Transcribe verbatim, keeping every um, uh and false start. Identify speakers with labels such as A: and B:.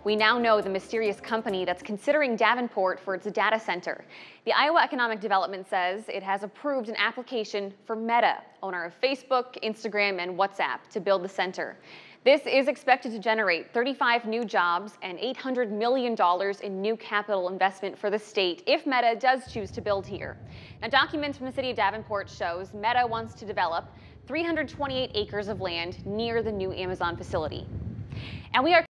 A: We now know the mysterious company that's considering Davenport for its data center. The Iowa Economic Development says it has approved an application for Meta, owner of Facebook, Instagram, and WhatsApp, to build the center. This is expected to generate thirty-five new jobs and eight hundred million dollars in new capital investment for the state if Meta does choose to build here. Now, documents from the city of Davenport shows Meta wants to develop three hundred twenty-eight acres of land near the new Amazon facility. And we are